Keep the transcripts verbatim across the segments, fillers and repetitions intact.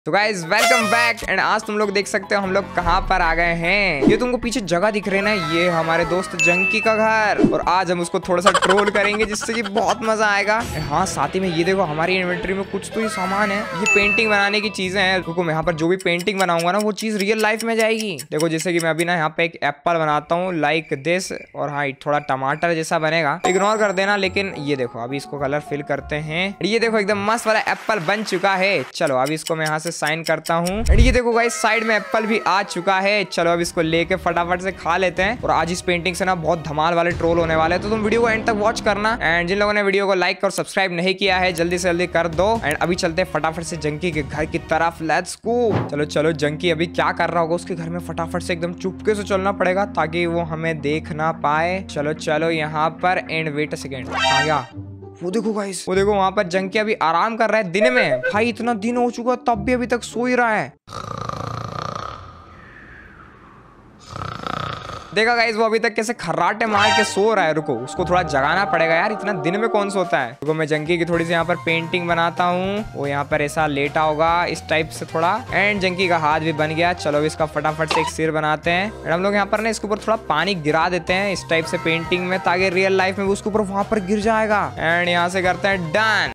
तो guys welcome back and आज तुम लोग देख सकते हो हम लोग कहाँ पर आ गए हैं। ये तुमको पीछे जगह दिख रही है ना, ये हमारे दोस्त जंकी का घर। और आज हम उसको थोड़ा सा ट्रोल करेंगे जिससे कि बहुत मजा आएगा। हाँ साथ ही में ये देखो हमारी इन्वेंटरी में कुछ तो ही सामान है, ये पेंटिंग बनाने की चीजें हैं। देखो मैं यहाँ पर जो भी पेंटिंग बनाऊंगा ना वो चीज रियल लाइफ में जाएगी। देखो जैसे की मैं अभी ना यहाँ पे एक एप्पल बनाता हूँ लाइक दिस, और हाँ थोड़ा टमाटर जैसा बनेगा, इग्नोर कर देना। लेकिन ये देखो अभी इसको कलर फिल करते हैं। ये देखो एकदम मस्त वाला एप्पल बन चुका है। चलो अभी इसको मैं यहाँ से साइन करता हूँ। एंड ये देखो गाइस साइड में एप्पल भी आ चुका है। चलो अब इसको लेके फटाफट से खा लेते हैं। और आज इस पेंटिंग से ना बहुत धमाल वाले ट्रोल होने वाले हैं, तो तुम वीडियो को एंड तक वॉच करना। एंड जिन लोगों ने वीडियो को लाइक और सब्सक्राइब नहीं किया है जल्दी से जल्दी कर दो। एंड अभी चलते हैं फटाफट से जंकी के घर की तरफ। Let's go. चलो चलो जंकी अभी क्या कर रहा होगा उसके घर में, फटाफट से एकदम चुपके से चलना पड़ेगा ताकि वो हमें देख ना पाए। चलो चलो यहाँ पर। एंड वेट अ सेकेंड, आ गया। वो देखो गाइस, वो देखो वहां पर जंकी अभी आराम कर रहा है दिन में। भाई इतना दिन हो चुका तब भी अभी तक सो ही रहा है। देखा गाइस वो अभी तक कैसे खर्राटे मार के सो रहा है। रुको उसको थोड़ा जगाना पड़ेगा यार, इतना दिन में कौन सोता है। रुको मैं जंकी की थोड़ी सी यहाँ पर पेंटिंग बनाता हूँ। वो यहाँ पर ऐसा लेटा होगा इस टाइप से थोड़ा। एंड जंकी का हाथ भी बन गया। चलो इसका फटाफट से एक सिर बनाते हैं। एंड हम लोग यहाँ पर ना इसके ऊपर थोड़ा पानी गिरा देते हैं इस टाइप से पेंटिंग में, ताकि रियल लाइफ में उसके ऊपर वहां पर गिर जाएगा। एंड यहाँ से करते हैं डन।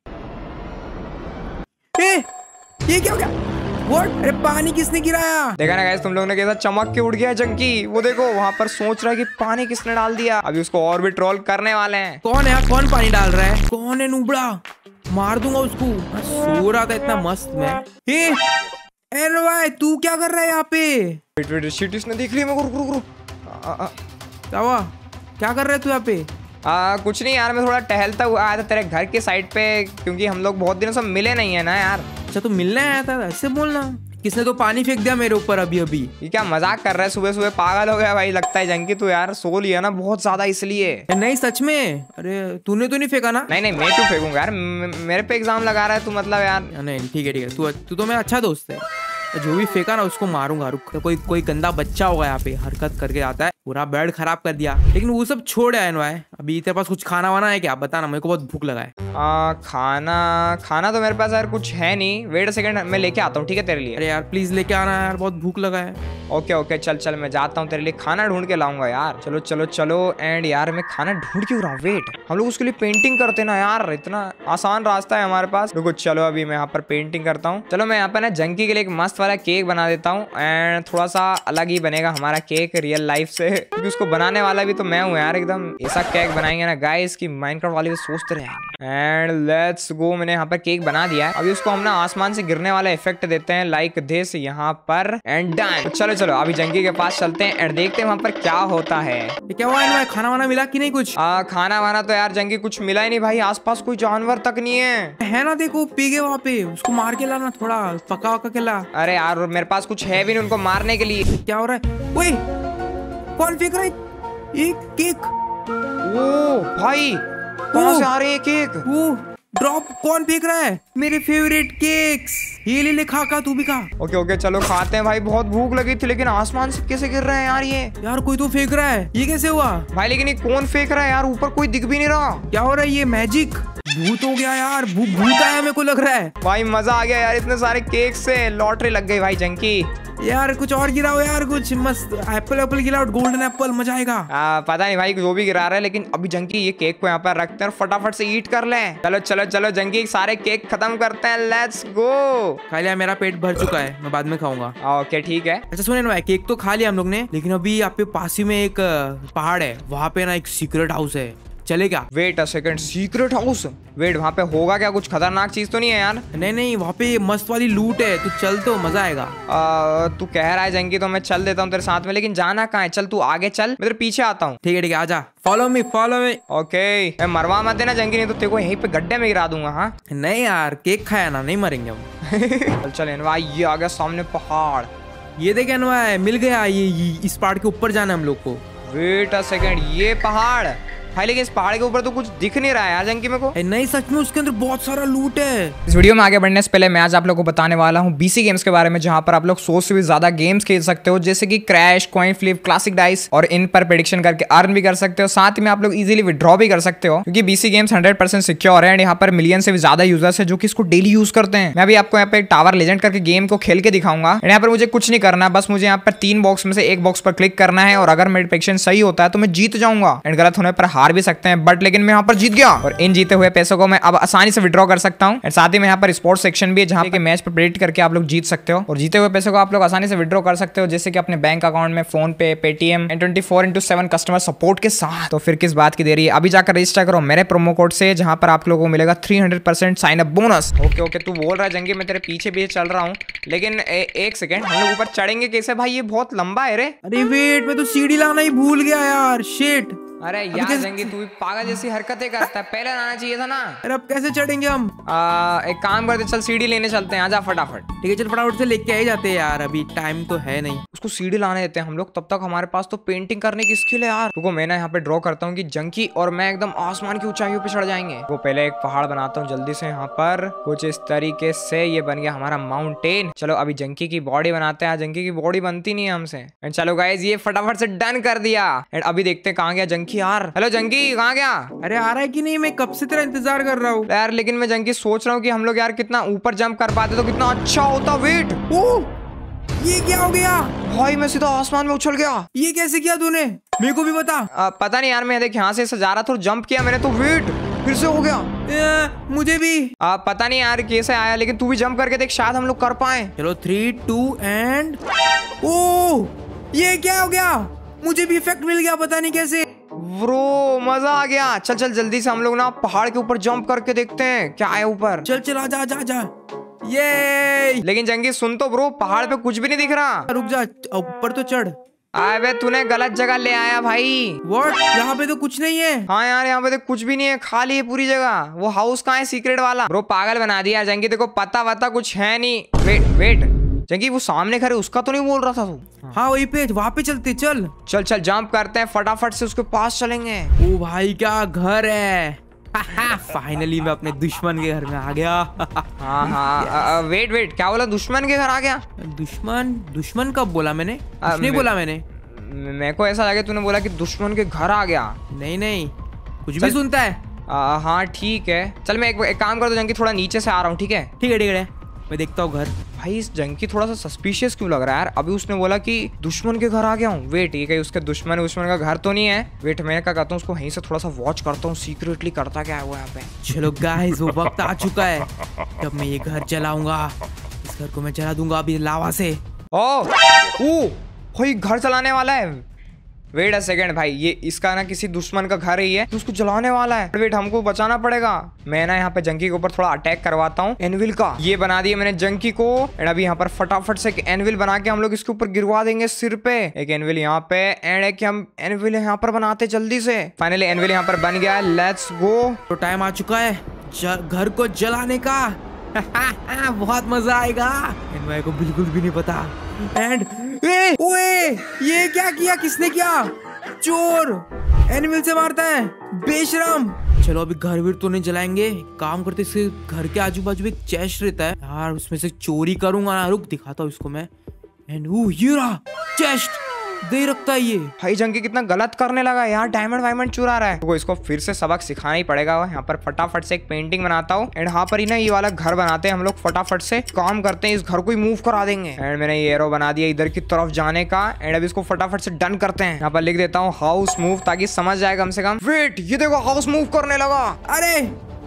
ये क्या हो गया? What? अरे पानी किसने गिराया? देखा ना गाइस तुम लोगों ने कैसा चमक के उड़ गया जंकी। वो देखो वहां पर सोच रहा है कि पानी किसने डाल दिया। अभी उसको और भी ट्रोल करने वाले हैं। कौन है? कौन पानी डाल रहा है? कौन है नुबड़ा? मार दूंगा उसको। सो रहा था इतना मस्त में। ए, एलो भाई तू क्या कर रहा है यहाँ पे? वेट वेट शिट, ने देख लिया मेरे को। रुक रुक रुक। क्या हुआ? क्या कर रहे तू यहाँ पे? आ, कुछ नहीं यार, मैं थोड़ा टहलता हुआ आया था तेरे घर के साइड पे, क्योंकि हम लोग बहुत दिनों से मिले नहीं है ना यार। अच्छा तू मिलने आया था? ऐसे बोलना। किसने तो पानी फेंक दिया मेरे ऊपर अभी अभी। ये क्या मजाक कर रहा है? सुबह सुबह पागल हो गया भाई लगता है जंकी। तू यार सो लिया ना बहुत ज्यादा इसलिए। नहीं सच में? अरे तूने तो नहीं फेंका ना? नहीं नहीं मैं क्यों फेंकूंगा यार, मेरे पे एग्जाम लगा रहा है तू मतलब यार। नहीं ठीक है ठीक है, तू तू तो मेरा अच्छा दोस्त है। जो भी फेंका ना उसको मारूंगा। रुक, तो कोई कोई गंदा बच्चा होगा यहाँ पे हरकत करके आता है, पूरा बेड खराब कर दिया। लेकिन वो सब छोड़ आया भाई। अभी तेरे पास कुछ खाना वाना है क्या? बताना, मेरे को बहुत भूख लगा है। आ, खाना खाना तो मेरे पास यार कुछ है नहीं। वेट सेकंड मैं लेके आता हूँ ठीक है तेरे लिए। अरे यार प्लीज लेके आना यार, बहुत भूख लगा है। ओके ओके चल चल मैं जाता हूँ तेरे लिए खाना ढूंढ के लाऊंगा यार। चलो चलो चलो। एंड यार मैं खाना ढूंढ क्यों रहा हूँ? वेट हम लोग उसके लिए पेंटिंग करते ना यार, इतना आसान रास्ता है हमारे पास। रुको चलो अभी मैं यहाँ पर पेंटिंग करता हूँ। चलो मैं यहाँ पर ना जंकी के लिए एक मस्त वाला केक बना देता हूँ। एंड थोड़ा सा अलग ही बनेगा हमारा केक रियल लाइफ से, क्योंकि उसको बनाने वाला भी तो मैं हूँ यार। एकदम ऐसा केक बनाएंगे ना गाइस की माइनक्राफ्ट वाले भी सोचते रहेंगे। एंड लेट्स गो, मैंने यहाँ पर केक बना दिया है। अभी उसको हम ना आसमान से गिरने वाला इफेक्ट देते हैं लाइक दिस यहाँ पर। And done. चलो चलो अभी जंकी के पास चलते हैं एंड देखते हैं वहाँ पर क्या होता है। क्या हुआ है? खाना वाना मिला कि नहीं कुछ? आ, खाना वाना तो यार जंकी कुछ मिला ही नहीं भाई, आसपास कोई जानवर तक नहीं है। है ना देखो पी गए वहाँ पे, उसको मार के लाना, थोड़ा पका वका के ला। अरे यार मेरे पास कुछ है भी नहीं उनको मारने के लिए। क्या हो रहा है? ओए कौन फेंक रहा है एक केक? ओ भाई कहाँ से आ रहे हैं केक? वो ड्रॉप कौन फेंक रहा है? मेरे फेवरेट केक्स। ये ले ले, खा खा तू भी खा। ओके ओके चलो खाते हैं भाई, बहुत भूख लगी थी। लेकिन आसमान से कैसे गिर रहे हैं यार ये? यार कोई तो फेंक रहा है, ये कैसे हुआ भाई? लेकिन ये कौन फेंक रहा है यार? ऊपर कोई दिख भी नहीं रहा। क्या हो रहा है? ये मैजिक भूत हो गया यार, भूत भूत आया मेरे को लग रहा है। भाई मजा आ गया यार, इतने सारे केक से लॉटरी लग गई भाई जंकी। यार कुछ और गिराओ यार, कुछ मस्त एप्पल एप्पल गिराओ, गोल्डन एप्पल, मजा आएगा। आ, पता नहीं भाई जो भी गिरा रहा है, लेकिन अभी जंकी ये केक को यहाँ पर रखते हैं और फटाफट से ईट कर ले। चलो चलो चलो जंकी सारे केक खत्म करते हैं। Let's go. खा लिया, मेरा पेट भर चुका है, मैं बाद में खाऊंगा। ओके ठीक है। अच्छा सुने ना भाई, केक तो खा लिया हम लोग ने, लेकिन अभी यहाँ पे पास ही में एक पहाड़ है, वहाँ पे ना एक सीक्रेट हाउस है, चले क्या? Wait a second, secret house? Wait वहाँ पे होगा क्या? कुछ खतरनाक चीज तो नहीं है यार? नहीं नहीं, वहाँ पे मस्त वाली लूट है, तू चल तो मजा आएगा। आ, तू कह रहा है जंकी तो मैं चल देता हूँ तेरे साथ में, लेकिन जाना कहाँ है? चल तू आगे चल, मैं तेरे पीछे आता हूँ। ठीक है ठीक है, आजा, follow me follow me. Okay मरवा मत देना जंकी, नहीं तो तेरे को यहीं पे गड्ढे में गिरा दूंगा। हाँ नहीं यार, केक खाया ना, नहीं मरेंगे हम। चल चल भाई, ये आ गया सामने पहाड़। ये देख भाई मिल गया, ये इस पहाड़ के ऊपर जाना हम लोग को। वेट अ सेकंड, ये पहाड़ भाई लेकिन इस पहाड़ के ऊपर तो कुछ दिख नहीं रहा है यार जंकी मेरे को। नहीं सच में उसके अंदर बहुत सारा लूट है। इस वीडियो में आगे बढ़ने से पहले मैं आज आप लोगों को बताने वाला हूँ बीसी गेम्स के बारे में, जहां पर आप लोग सौ से भी ज्यादा गेम्स खेल सकते हो, जैसे कि crash, coin flip, classic dice, और इन पर प्रेडिक्शन करके अर्न भी कर सकते हो। साथ में आप लोग इजीली विड्रॉ भी कर सकते हो, क्योंकि BC games hundred percent secure है एंड यहाँ पर मिलियन से भी ज्यादा यूजर्स है जो कि इसको डेली यूज करते हैं। मैं अभी आपको यहाँ पे टावर लेजेंड करके गेम को खेल के दिखाऊंगा। यहाँ पर मुझे कुछ नहीं करना, बस मुझे यहाँ पर तीन बॉक्स में से एक बॉक्स पर क्लिक करना है और अगर मेरा प्रेडिक्शन सही होता है तो मैं जीत जाऊंगा एंड गलत होने पर हार भी सकते हैं, बट लेकिन मैं यहाँ पर जीत गया और इन जीते हुए पैसों को मैं अब आसानी से विड्रॉ कर सकता हूँ। साथ ही में यहाँ पर स्पोर्ट्स सेक्शन भी है जहाँ पे मैच पर प्रेडिक्ट करके आप लोग जीत सकते हो और जीते हुए पैसों को आप लोग आसानी से विड्रॉ कर सकते हो, जैसे कि अपने बैंक अकाउंट में, PhonePe, Paytm and twenty four into seven customer support के साथ। तो फिर किस बात की देरी है, अभी जाकर रजिस्टर करो मेरे प्रोमो कोड से, जहाँ पर आप लोगों को मिलेगा three hundred percent sign up bonus. Okay okay तू बोल रहा है जंगी, मैं तेरे पीछे भी चल रहा हूँ, लेकिन ए, एक सेकंड हम लोग ऊपर चढ़ेंगे कैसे भाई, ये बहुत लंबा है रे। अरे वेट, मैं तो सीढ़ी लाना ही भूल गया यार, शिट। अरे यार जंगी तू भी पागल जैसी हरकतें करता है, पहले आना चाहिए था ना। अरे अब कैसे चढ़ेंगे हम? आ, एक काम करते, चल सीढ़ी लेने चलते हैं, आजा फटाफट। ठीक है चल फटाफट से लेके आ ही जाते हैं यार, अभी टाइम तो है नहीं। उसको सीढ़ी लाने देते हैं हम लोग, तब तक हमारे पास तो पेंटिंग करने की स्किल है यार। रुको मैं ना यहाँ पे ड्रॉ करता हूँ कि जंकी और मैं एकदम आसमान की ऊंचाइयों पे चढ़ जाएंगे। वो पहले एक पहाड़ बनाता हूँ जल्दी से, यहाँ पर कुछ इस तरीके से ये बन गया हमारा माउंटेन। चलो अभी जंकी की बॉडी बनाते हैं, जंकी की बॉडी बनती नहीं है हमसे। एंड चलो गाइज ये फटाफट से डन कर दिया एंड अभी देखते हैं कहाँ गया जंकी यार। हेलो जंकी कहाँ गया? अरे आ रहा है कि नहीं, मैं कब से तेरा इंतजार कर रहा हूँ यार। लेकिन मैं जंकी सोच रहा हूँ कि हम लोग यार कितना ऊपर जंप कर पाते तो कितना अच्छा होता। वेट, ओ ये क्या हो गया भाई, मैं सीधा आसमान में उछल गया। ये कैसे किया तूने, मेरे को भी बता। आ, पता नहीं यार, मैं देख यहाँ से जा रहा था, जंप किया मैंने तो वेट फिर से हो गया। ए, मुझे भी आ, पता नहीं यार कैसे आया, लेकिन तू भी जंप करके देख, शायद हम लोग कर पाए। चलो थ्री टू एंड ओ ये क्या हो गया, मुझे भी इफेक्ट मिल गया, पता नहीं कैसे। ब्रो मजा आ गया। चल चल जल्दी से हम लोग ना पहाड़ के ऊपर जंप करके देखते हैं क्या है ऊपर। चल चल आजा आजा आजा। ये लेकिन जंगी सुन तो ब्रो, पहाड़ पे कुछ भी नहीं दिख रहा। रुक जा, ऊपर तो चढ़। अबे तूने गलत जगह ले आया भाई। व्हाट, यहाँ पे तो कुछ नहीं है। हाँ यार यहाँ पे तो कुछ भी नहीं है, खाली है पूरी जगह। वो हाउस कहाँ है सीक्रेट वाला? ब्रो पागल बना दिया जंगी, देखो पता वता कुछ है नहीं। वेट वेट जंगी, वो सामने खड़े उसका तो नहीं बोल रहा था तू? हाँ वही पे, वहाँ पे चलते, चल चल चल जंप करते हैं, फटाफट से उसके पास चलेंगे। ओ भाई क्या घर है। फाइनली मैं अपने दुश्मन के घर में आ गया। हाँ हाँ वेट वेट, क्या बोला? दुश्मन के घर आ गया? दुश्मन दुश्मन कब बोला मैंने? कुछ नहीं बोला मैंने। मेरे को ऐसा लगा तूने बोला कि दुश्मन के घर आ गया। नहीं नहीं, कुछ भी सुनता है। आ, हाँ ठीक है, चल मैं एक, एक काम कर दो जंकी, थोड़ा नीचे से आ रहा हूँ। ठीक है ठीक है ठीक है, मैं देखता हूँ घर। भाई इस जंकी थोड़ा सा सस्पिशियस क्यों लग रहा है यार? अभी उसने बोला कि दुश्मन के घर आ गया हूँ। वेट, ये कहीं उसके दुश्मन दुश्मन का घर तो नहीं है? वेट मैं क्या करता हूँ, उसको यहीं से थोड़ा सा वॉच करता हूँ, सीक्रेटली करता क्या है वो यहाँ पे। चलो गाइस वो वक्त आ चुका है जब मैं ये घर जलाऊंगा। इस घर को मैं जला दूंगा अभी लावा से। ओ ओ भाई घर चलाने वाला है। वेट अ सेकंड भाई, ये इसका ना किसी दुश्मन का घर ही है तो उसको जलाने वाला है। वेट हमको बचाना पड़ेगा। मैं ना यहाँ पे जंकी के ऊपर थोड़ा अटैक करवाता हूँ एनविल का। ये बना दिया मैंने जंकी को एंड अभी यहाँ पर फटाफट से एक एनविल बना के हम लोग इसके ऊपर गिरवा देंगे सिर पे। एक एनविल यहाँ पे एंड एक हम एनविल यहाँ पर बनाते जल्दी से। फाइनली एनविल यहाँ पर बन गया, लेट्स गो। तो टाइम आ चुका है घर को जलाने का। बहुत मजा आएगा। एनवाई को बिल्कुल भी नहीं पता। एंड ए, ओए, ये क्या किया, किसने किया? चोर एनिमल से मारता है, बेशरम। चलो अभी घर वीर तो नहीं जलाएंगे, काम करते इसके घर के आजू बाजू एक चेस्ट रहता है यार, उसमें से चोरी करूंगा ना। रुक दिखाता हूँ इसको मैं। एंड वो ये रहा चेस्ट, दे रखता है ये। भाई जंकी कितना गलत करने लगा यार, डायमंड वायमंड चुरा रहा है। तो इसको फिर से सबक सिखाना ही पड़ेगा। यहाँ पर फटाफट से एक पेंटिंग बनाता हूँ एंड यहाँ पर ही ना ये वाला घर बनाते हैं हम लोग। फटाफट से काम करते हैं, इस घर को ही मूव करा देंगे। एंड मैंने ये एरो बना दिया इधर की तरफ जाने का एंड अब इसको फटाफट से डन करते हैं। यहाँ पर लिख देता हूँ हाउस मूव, ताकि समझ जाए कम से कम। वेट, ये देखो हाउस मूव करने लगा। अरे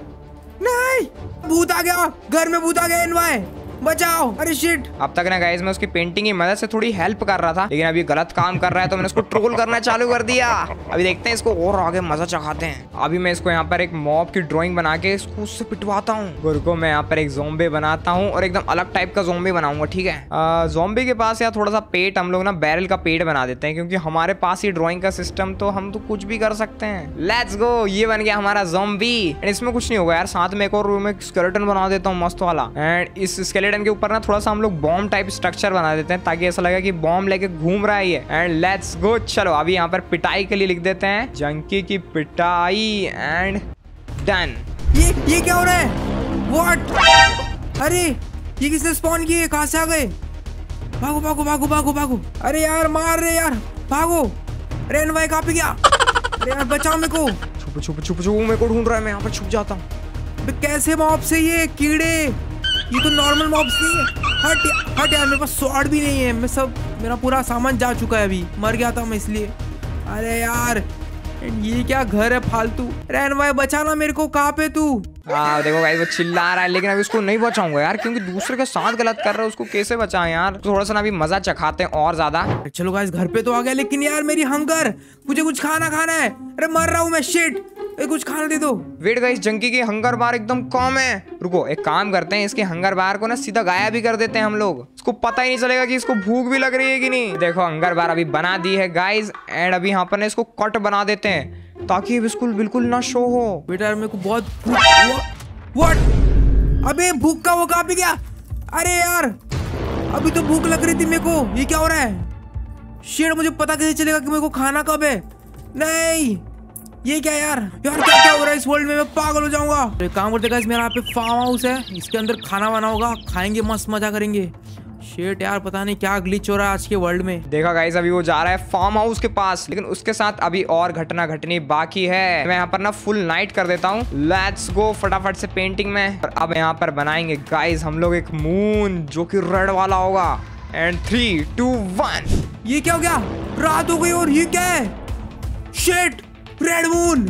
नहीं, भूत आ गया, घर में भूत आ गया। एनवाई बचाओ, अरे शिट। अब तक ना गाइस मैं उसकी पेंटिंग की मदद से थोड़ी हेल्प कर रहा था, लेकिन अभी गलत काम कर रहा है तो मैंने उसको ट्रोल करना चालू कर दिया। अभी देखते हैं इसको और आगे मजा चखाते हैं। अभी मैं इसको यहाँ पर एक मॉब की ड्राइंग बना के इसको उससे पिटवाता हूँ। गुरु को मैं यहाँ पर एक ज़ॉम्बी बनाता हूँ और एकदम अलग टाइप का ज़ॉम्बी बनाऊंगा। ठीक है, ज़ॉम्बी के पास यार थोड़ा सा पेट हम लोग ना बैरल का पेट बना देते हैं, क्योंकि हमारे पास ही ड्राइंग का सिस्टम, तो हम तो कुछ भी कर सकते हैं। लेट्स गो, ये बन गया हमारा ज़ॉम्बी। एंड इसमें कुछ नहीं होगा यार, साथ में एक और रूम में स्केलेटन बना देता हूँ मस्त वाला। एंड इस स्केलेटन वेट इनके ऊपर ना थोड़ा सा हम लोग बॉम्ब टाइप स्ट्रक्चर बना देते हैं ताकि ऐसा लगे कि बॉम्ब लेके घूम रहा है ये। And let's go. चलो अभी यहाँ पर पिटाई के लिए लिख देते हैं जंकी की पिटाई एंड डन। ये ये क्या हो रहा है? व्हाट? अरे ये किसने स्पॉन किए? कहाँ से आ गए? भागो भागो भागो भागो भागो। अरे यार मार रहे यार, भागो। अरे एनवाई कहाँ पे गया? अरे यार बचाओ मेरे को। छुप छुप छुप छुप मेरे को ढूंढ रहा है, मैं यहाँ पर छुप जाता हूँ। कैसे मॉब से ये कीड़े? ये तो नॉर्मल मॉब्स नहीं है। हट या, हट यार, मेरे पास स्वॉर्ड भी नहीं है। मैं सब मेरा पूरा सामान जा चुका है, अभी मर गया था मैं इसलिए। अरे यार ये क्या घर है फालतू। रैन भाई बचाना मेरे को, कहाँ पे तू? हाँ देखो गाइस वो चिल्ला रहा है, लेकिन अभी उसको नहीं बचाऊंगा यार, क्योंकि दूसरे के साथ गलत कर रहा है, उसको कैसे बचाएं यार। थोड़ा सा ना अभी मजा चखाते हैं और ज्यादा। चलो गाइस घर पे तो आ गया, लेकिन यार मेरी हंगर, मुझे कुछ खाना खाना है। अरे मर रहा हूँ मैं, शिट। कुछ खाना दे दो। वेट गाइस जंकी की हंगर बार एकदम कम है। रुको एक काम करते हैं, इसके हंगर बार को ना सीधा गायब भी कर देते हैं हम लोग। इसको पता ही नहीं चलेगा कि इसको भूख भी लग रही है कि नहीं। देखो हंगर बार अभी बना दी है गाइस। एंड अभी यहाँ पर ना इसको कट बना देते हैं ताकि ये बिल्कुल बिल्कुल ना शो हो। बेटा मेरे को बहुत व्हाट? अबे भूख का वो कहाँ पे गया? अरे यार अभी तो भूख लग रही थी मेरे को। ये क्या हो रहा है? शेर मुझे पता कैसे चलेगा कि मेरे को खाना कब है? नहीं ये क्या यार, यार क्या क्या हो रहा है इस वर्ल्ड में? मैं पागल हो जाऊंगा। तो एक काम करते गाइस, मेरा यहाँ पे फार्म हाउस है, इसके अंदर खाना बना होगा, खाएंगे मस्त मजा करेंगे। शेट यार पता नहीं क्या ग्लिच हो रहा है आज के वर्ल्ड में। देखा गाइस अभी वो जा रहा है फार्म हाउस के पास, लेकिन उसके साथ अभी और घटना घटनी बाकी है। मैं यहाँ पर ना फुल नाइट कर देता हूँ। लेट्स गो फटाफट से पेंटिंग में। और अब यहाँ पर बनाएंगे गाइस हम लोग एक मून जो कि रेड वाला होगा। And three two one. ये क्या हो गया? रात हो गई और ये क्या है? शेट रेड मून।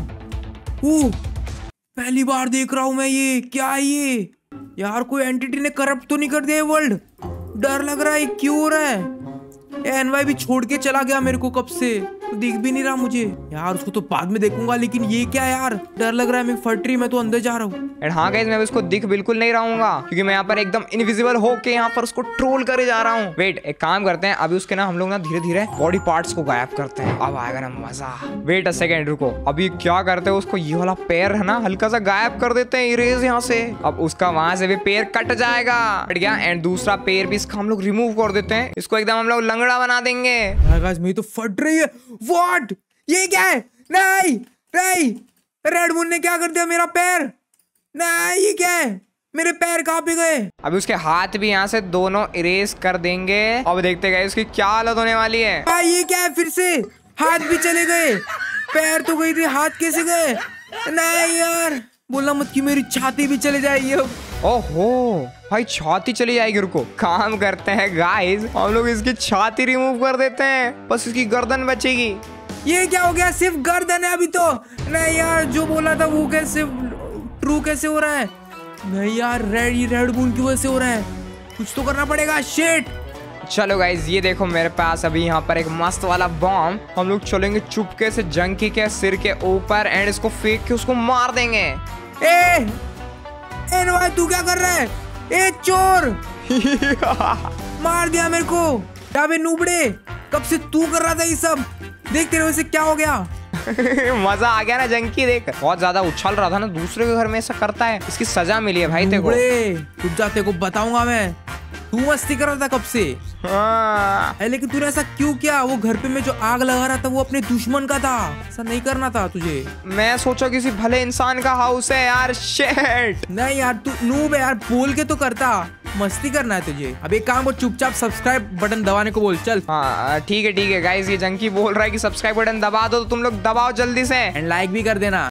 ओह पहली बार देख रहा हूँ मैं, ये क्या है ये? यार कोई एंटिटी ने करप्ट तो नहीं कर दिया वर्ल्ड? डर लग रहा है, क्यों हो रहा है? एनवाई भी छोड़ के चला गया मेरे को कब से, तो दिख भी नहीं रहा मुझे यार। उसको तो बाद में देखूंगा, लेकिन ये क्या यार? डर लग रहा है, मैं फटरी में तो अंदर जा रहा हूँ। एंड हाँ गाइस मैं उसको दिख बिल्कुल नहीं रहूंगा, क्योंकि मैं यहाँ पर एकदम इनविजिबल होके यहाँ पर उसको ट्रोल करे जा रहा हूँ। वेट एक काम करते हैं, अभी उसके ना हम लोग ना धीरे धीरे बॉडी पार्ट्स को गायब करते हैं। अब आएगा ना मजा। वेट अ सेकेंड रुको, अभी क्या करते हैं, उसको ये वाला पैर है ना हल्का सा गायब कर देते हैं इरेज यहाँ से। अब उसका वहां से भी पैर कट जाएगा, कट गया। एंड दूसरा पैर भी इसका हम लोग रिमूव कर देते हैं, इसको एकदम हम लोग लंगड़ा बना देंगे। मेरी तो फट रही है। व्हाट? ये क्या है? नहीं नहीं, रेड मून ने क्या कर दिया मेरा पैर? नहीं ये क्या है? मेरे पैर कहाँ पे गए? अभी उसके हाथ भी यहाँ से दोनों इरेज कर देंगे। अब देखते गए उसकी क्या हालत होने वाली है। आ, ये क्या है? फिर से हाथ भी चले गए, पैर तो गई थी, हाथ कैसे गए? नहीं यार बोला मत कि मेरी छाती भी चले जाएगी अब। ओहो भाई छाती चली जाएगी। रुको काम करते हैं गाइस, हम लोग इसकी छाती रिमूव कर देते हैं, बस इसकी गर्दन बचेगी। ये क्या हो गया? सिर्फ गर्दन है अभी तो। नहीं यार जो बोला था वो कैसे ट्रू कैसे हो रहा है? नहीं यार रेड रेड मून की वजह से हो रहा है, कुछ तो करना पड़ेगा। शिट चलो गाइस ये देखो मेरे पास अभी यहाँ पर एक मस्त वाला बॉम्ब। हम लोग चलेंगे चुपके से जंकी के सिर के ऊपर एंड इसको फेंक के उसको मार देंगे। ए एनवाई तू क्या कर रहा है? ए चोर मार दिया मेरे को। अबे नूबड़े कब से तू कर रहा था ये सब? देख तेरे वजह से क्या हो गया। मजा आ गया ना जंकी, देख बहुत ज्यादा उछल रहा था ना, दूसरे के घर में ऐसा करता है, इसकी सजा मिली है भाई तेरे को। रुक जा तेरे को बताऊंगा मैं, तू मस्ती कर रहा था कब से। हाँ। लेकिन तूने ऐसा क्यों किया? वो घर पे में जो आग लगा रहा था वो अपने दुश्मन का था, ऐसा नहीं करना था तुझे। मैं सोचा किसी भले इंसान का हाउस है यार। शिट नहीं यार तू नूब है यार, बोल के तो करता, मस्ती करना है तुझे। अब एक काम को चुपचाप सब्सक्राइब बटन दबाने को बोल चल। हाँ ठीक है ठीक है गाइस, ये जंकी बोल रहा है कि सब्सक्राइब बटन दबा दो, तो तुम लोग दबाओ जल्दी से एंड लाइक भी कर देना।